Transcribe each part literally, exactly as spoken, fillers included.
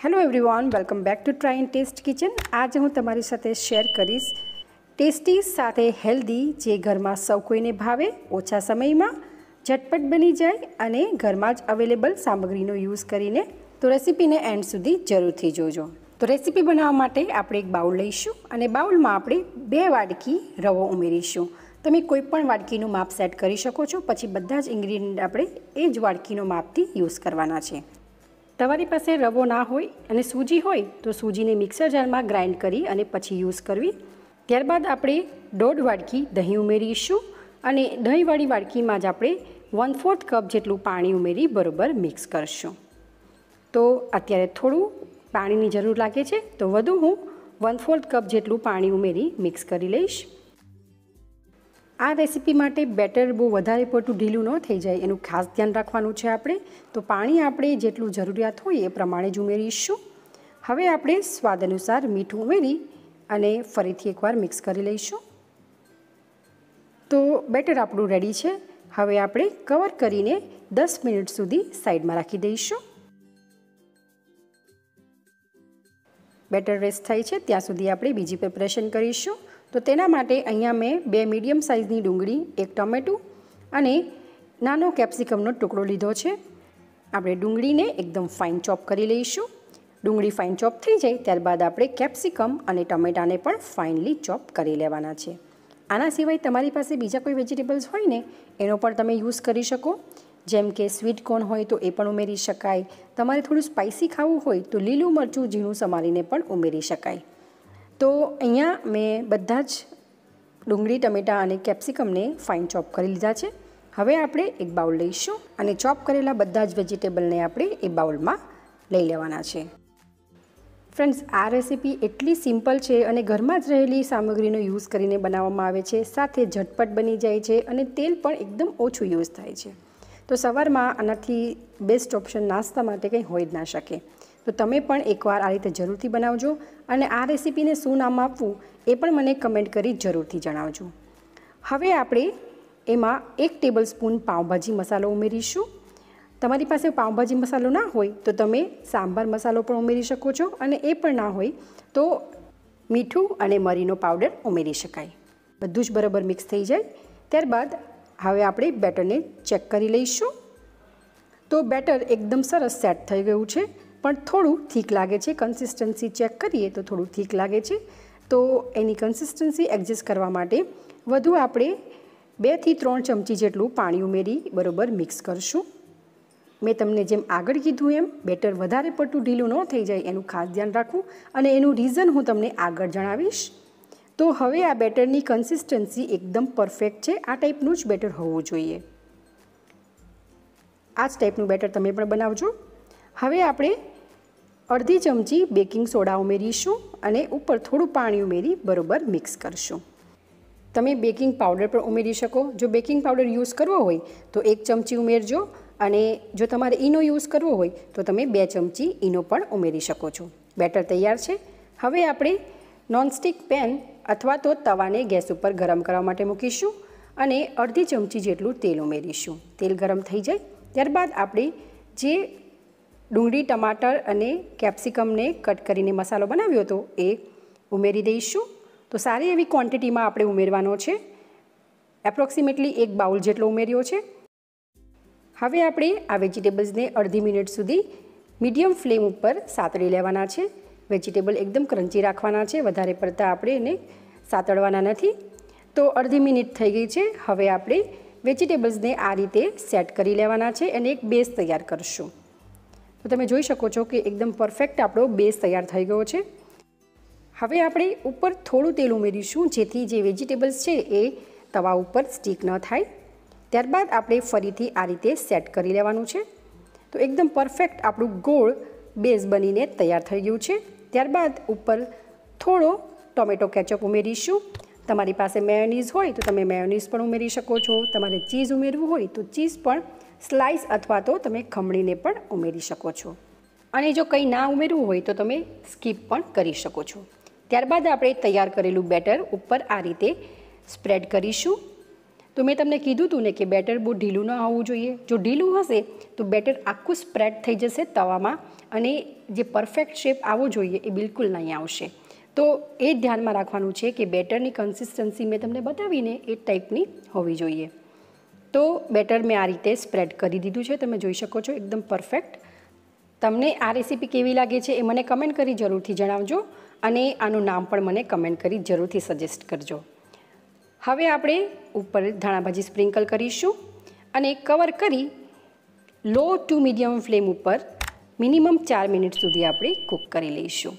Hello everyone, welcome back to Try and Taste Kitchen. આજે હું તમારી સાથે શેર કરીશ ટેસ્ટી સાથે હેલ્ધી જે ઘરમાં સૌ કોઈને ભાવે, ઓછા સમયમાં ઝટપટ બની જાય અને ઘરમાં જ અવેલેબલ સામગ્રીનો યુઝ કરીને। તો રેસીપીને એન્ડ સુધી જરૂરથી જોજો। તો રેસીપી બનાવવા માટે આપણે એક બાઉલ લઈશું અને બાઉલમાં આપણે બે વાડકી રવો ઉમેરીશું। તમે કોઈ પણ વાડકીનું માપ સેટ કરી શકો છો, પછી બધા જ ઇન્ગ્રીડિયન્ટ આપણે એ જ વાડકીનો માપથી યુઝ કરવાના છે। તમારી પાસે રવો ના હોય અને સૂજી હોય તો સૂજીને મિક્સર જારમાં ગ્રાઇન્ડ કરી અને પછી યુઝ કરવી। ત્યારબાદ આપણે દોઢ વાડકી દહીં ઉમેરીશું અને દહીંવાળી વાડકીમાં જ આપણે વન ફોર્થ કપ જેટલું પાણી ઉમેરી બરોબર મિક્સ કરશું। તો અત્યારે થોડું પાણીની જરૂર લાગે છે, તો વધુ હું વન ફોર્થ કપ જેટલું પાણી ઉમેરી મિક્સ કરી લઈશ। આ રેસીપી માટે બેટર બહુ વધારે પડતું ઢીલું ન થઈ જાય એનું ખાસ ધ્યાન રાખવાનું છે આપણે। તો પાણી આપણે જેટલું જરૂરિયાત હોય એ પ્રમાણે જ ઉમેરીશું। હવે આપણે સ્વાદ અનુસાર મીઠું ઉમેરી અને ફરીથી એકવાર મિક્સ કરી લઈશું। તો બેટર આપણું રેડી છે। હવે આપણે કવર કરીને દસ મિનિટ સુધી સાઈડમાં રાખી દઈશું। બેટર રેસ્ટ થાય છે ત્યાં સુધી આપણે બીજી પ્રિપરેશન કરીશું। તો તેના માટે અહીંયા મેં બે મીડિયમ સાઇઝની ડુંગળી, એક ટમેટું અને નાનો કેપ્સિકમનો ટુકડો લીધો છે। આપણે ડુંગળીને એકદમ ફાઇન ચોપ કરી લઈશું। ડુંગળી ફાઇન ચોપ થઈ જાય ત્યારબાદ આપણે કેપ્સિકમ અને ટમેટાને પણ ફાઇનલી ચોપ કરી લેવાના છે। આના સિવાય તમારી પાસે બીજા કોઈ વેજીટેબલ્સ હોય ને એનો પણ તમે યુઝ કરી શકો, જેમ કે સ્વીટ કોર્ન હોય તો એ પણ ઉમેરી શકાય। તમારે થોડું સ્પાઇસી ખાવું હોય તો લીલું મરચું ઝીણું સમારીને પણ ઉમેરી શકાય। તો અહીંયા મેં બધા જ ડુંગળી, ટમેટાં અને કેપ્સિકમને ફાઇન ચોપ કરી લીધા છે। હવે આપણે એક બાઉલ લઈશું અને ચોપ કરેલા બધા જ વેજીટેબલને આપણે એ બાઉલમાં લઈ લેવાના છે। ફ્રેન્ડ્સ, આ રેસીપી એટલી સિમ્પલ છે અને ઘરમાં જ રહેલી સામગ્રીનો યુઝ કરીને બનાવવામાં આવે છે, સાથે ઝટપટ બની જાય છે અને તેલ પણ એકદમ ઓછું યુઝ થાય છે। તો સવારમાં આનાથી બેસ્ટ ઓપ્શન નાસ્તા માટે કંઈ હોઈ જ ના શકે। તો તમે પણ એકવાર આ રીતે જરૂરથી બનાવજો અને આ રેસીપીને શું નામ આપવું એ પણ મને કમેન્ટ કરી જરૂરથી જણાવજો। હવે આપણે એમાં એક ટેબલ સ્પૂન પાઉંભાજી મસાલો ઉમેરીશું। તમારી પાસે પાઉંભાજી મસાલો ના હોય તો તમે સાંભાર મસાલો પણ ઉમેરી શકો છો અને એ પણ ના હોય તો મીઠું અને મરીનો પાવડર ઉમેરી શકાય। બધું જ બરાબર મિક્સ થઈ જાય ત્યારબાદ હવે આપણે બેટરને ચેક કરી લઈશું। તો બેટર એકદમ સરસ સેટ થઈ ગયું છે, પણ થોડું થીક લાગે છે। કન્સિસ્ટન્સી ચેક કરીએ તો થોડું થીક લાગે છે। તો એની કન્સિસ્ટન્સી એડજસ્ટ કરવા માટે વધુ આપણે બેથી ત્રણ ચમચી જેટલું પાણી ઉમેરી બરાબર મિક્સ કરશું। મેં તમને જેમ આગળ કીધું એમ બેટર વધારે પડતું ઢીલું ન થઈ જાય એનું ખાસ ધ્યાન રાખવું અને એનું રીઝન હું તમને આગળ જણાવીશ। તો હવે આ બેટરની કન્સિસ્ટન્સી એકદમ પરફેક્ટ છે। આ ટાઈપનું જ બેટર હોવું જોઈએ। આ જ ટાઈપનું બેટર તમે પણ બનાવજો। હવે આપણે અડધી ચમચી બેકિંગ સોડા ઉમેરીશું અને ઉપર થોડું પાણી ઉમેરી બરાબર મિક્સ કરશું। તમે બેકિંગ પાવડર પણ ઉમેરી શકો। જો બેકિંગ પાવડર યુઝ કરવો હોય તો એક ચમચી ઉમેરજો અને જો તમારે ઈનો યુઝ કરવો હોય તો તમે બે ચમચી ઈનો પણ ઉમેરી શકો છો। બેટર તૈયાર છે। હવે આપણે નોનસ્ટિક પેન અથવા તો તવાને ગેસ ઉપર ગરમ કરવા માટે મૂકીશું અને અડધી ચમચી જેટલું તેલ ઉમેરીશું। તેલ ગરમ થઈ જાય ત્યારબાદ આપણે જે ડુંગળી, ટમાટર અને કેપ્સિકમને કટ કરીને મસાલો બનાવ્યો હતો એ ઉમેરી દઈશું। તો સારી એવી ક્વોન્ટિટીમાં આપણે ઉમેરવાનો છે। એપ્રોક્સિમેટલી એક બાઉલ જેટલો ઉમેર્યો છે। હવે આપણે આ વેજીટેબલ્સને અડધી મિનિટ સુધી મીડિયમ ફ્લેમ ઉપર સાતળી લેવાના છે। વેજીટેબલ એકદમ ક્રન્ચી રાખવાના છે, વધારે પડતા આપણે એને સાતળવાના નથી। તો અડધી મિનિટ થઈ ગઈ છે। હવે આપણે વેજીટેબલ્સને આ રીતે સેટ કરી લેવાના છે અને એક બેઝ તૈયાર કરશું। તો તમે જોઈ શકો છો કે એકદમ પરફેક્ટ આપણો બેઝ તૈયાર થઈ ગયો છે। હવે આપણે ઉપર થોડું તેલ ઉમેરીશું જેથી જે વેજીટેબલ્સ છે એ તવા ઉપર સ્ટીક ન થાય। ત્યારબાદ આપણે ફરીથી આ રીતે સેટ કરી લેવાનું છે। તો એકદમ પરફેક્ટ આપણું ગોળ બેઝ બનીને તૈયાર થઈ ગયું છે। ત્યારબાદ ઉપર થોડો ટોમેટો કેચઅપ ઉમેરીશું। તમારી પાસે મેયોનીઝ હોય તો તમે મેયોનીઝ પણ ઉમેરી શકો છો। તમારે ચીઝ ઉમેરવું હોય તો ચીઝ પણ સ્લાઇસ અથવા તો તમે ખમણીને પણ ઉમેરી શકો છો અને જો કંઈ ના ઉમેરવું હોય તો તમે સ્કીપ પણ કરી શકો છો। ત્યારબાદ આપણે તૈયાર કરેલું બેટર ઉપર આ રીતે સ્પ્રેડ કરીશું તો મેં તમને કીધું હતું ને કે બેટર બહુ ઢીલું ન હોવું જોઈએ. જો ઢીલું હશે તો બેટર આખું સ્પ્રેડ થઈ જશે તવામાં અને જે પરફેક્ટ શેપ આવવો જોઈએ એ બિલકુલ નહીં આવશે. તો એ ધ્યાનમાં રાખવાનું છે કે બેટરની કન્સિસ્ટન્સી મેં તમને બતાવીને એ ટાઈપની હોવી જોઈએ. તો બેટર મેં આ રીતે સ્પ્રેડ કરી દીધું છે, તમે જોઈ શકો છો એકદમ પરફેક્ટ. તમને આ રેસીપી કેવી લાગે છે એ મને કમેન્ટ કરી જરૂરથી જણાવજો અને આનું નામ પણ મને કમેન્ટ કરી જરૂરથી સજેસ્ટ કરજો. હવે આપણે ઉપર ધાણાભાજી સ્પ્રિંકલ કરીશું અને કવર કરી લો ટુ મીડિયમ ફ્લેમ ઉપર મિનિમમ ચાર મિનિટ સુધી આપણે કૂક કરી લઈશું.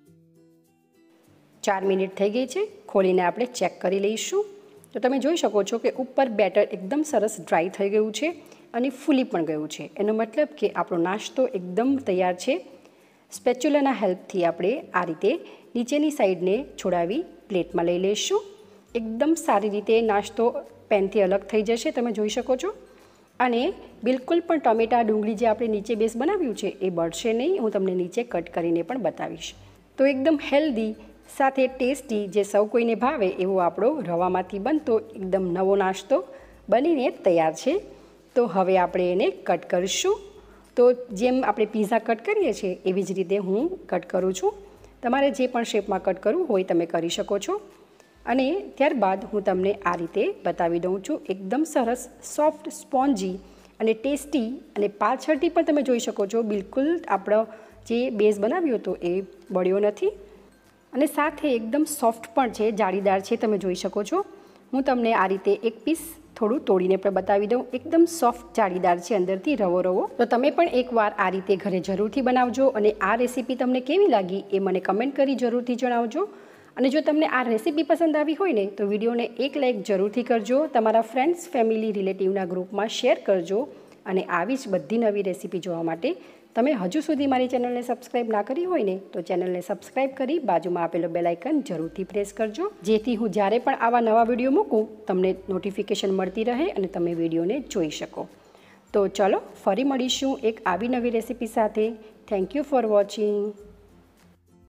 ચાર મિનિટ થઈ ગઈ છે, ખોલીને આપણે ચેક કરી લઈશું. તો તમે જોઈ શકો છો કે ઉપર બેટર એકદમ સરસ ડ્રાય થઈ ગયું છે અને ફૂલી પણ ગયું છે. એનો મતલબ કે આપણો નાસ્તો એકદમ તૈયાર છે. સ્પેચ્યુલાના હેલ્પથી આપણે આ રીતે નીચેની સાઈડને છોડાવી પ્લેટમાં લઈ લઈશું. એકદમ સારી રીતે નાસ્તો પેનથી અલગ થઈ જશે, તમે જોઈ શકો છો. અને બિલકુલ પણ ટમેટા ડુંગળી જે આપણે નીચે બેઝ બનાવ્યું છે એ બળશે નહીં. હું તમને નીચે કટ કરીને પણ બતાવીશ. તો એકદમ હેલ્ધી સાથે ટેસ્ટી જે સૌ કોઈને ભાવે એવો આપણો રવામાંથી બનતો એકદમ નવો નાસ્તો બનીને તૈયાર છે. તો હવે આપણે એને કટ કરીશું. તો જેમ આપણે પીઝા કટ કરીએ છીએ એવી જ રીતે હું કટ કરું છું. તમારે જે પણ શેપમાં કટ કરવું હોય તમે કરી શકો છો. અને ત્યારબાદ હું તમને આ રીતે બતાવી દઉં છું. એકદમ સરસ સોફ્ટ સ્પોન્જી અને ટેસ્ટી અને પાછળથી પણ તમે જોઈ શકો છો બિલકુલ આપણો જે બેઝ બનાવ્યો હતો એ બળ્યો નથી અને સાથે એકદમ સોફ્ટ પણ છે, જાળીદાર છે, તમે જોઈ શકો છો. હું તમને આ રીતે એક પીસ થોડું તોડીને પણ બતાવી દઉં. એકદમ સોફ્ટ જાળીદાર છે અંદરથી રવો રવો. તો તમે પણ એકવાર આ રીતે ઘરે જરૂરથી બનાવજો અને આ રેસીપી તમને કેવી લાગી એ મને કમેન્ટ કરી જરૂરથી જણાવજો. અને જો તમને આ રેસીપી પસંદ આવી હોય ને તો વિડીયોને એક લાઇક જરૂરથી કરજો. તમારા ફ્રેન્ડ્સ, ફેમિલી, રિલેટિવના ગ્રુપમાં શેર કરજો. અને આવી જ બધી નવી રેસીપી જોવા માટે તમે હજુ સુધી મારી ચેનલને સબસ્ક્રાઈબ ના કરી હોય ને તો ચેનલને સબસ્ક્રાઈબ કરી બાજુમાં આપેલો બેલ આઇકન જરૂરથી પ્રેસ કરજો, જેથી હું જ્યારે પણ આવા નવા વિડીયો મૂકું તમને નોટિફિકેશન મળતી રહે અને તમે વિડીયોને જોઈ શકો. તો ચલો ફરી મળીશું એક આવી નવી રેસીપી સાથે. Thank you for watching.